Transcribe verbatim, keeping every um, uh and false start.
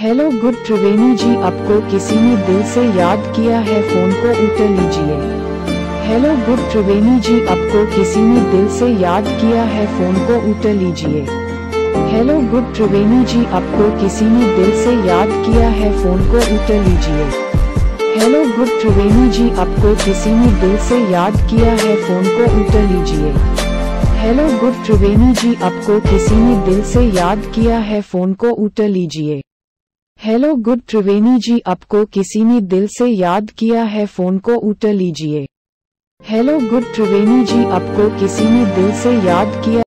Hello good त्रिवेणी जी, आपको किसी ने दिल से याद किया है, फोन को उठा लीजिए। हेलो गुड त्रिवेणी जी, आपको किसी ने दिल से याद किया है, फोन को उठा लीजिए। हेलो गुड त्रिवेणी जी, आपको किसी ने दिल से याद किया है, फोन को उठा लीजिए। हेलो गुड त्रिवेणी जी, आपको किसी ने दिल से याद किया है, फोन को उठा लीजिए। हेलो गुड त्रिवेणी जी, आपको किसी ने दिल से याद किया है, फोन को उठा लीजिए। हेलो गुड त्रिवेणी जी, आपको किसी ने दिल से याद किया है, फोन को उठा लीजिए। हेलो गुड त्रिवेणी जी, आपको किसी ने दिल से याद किया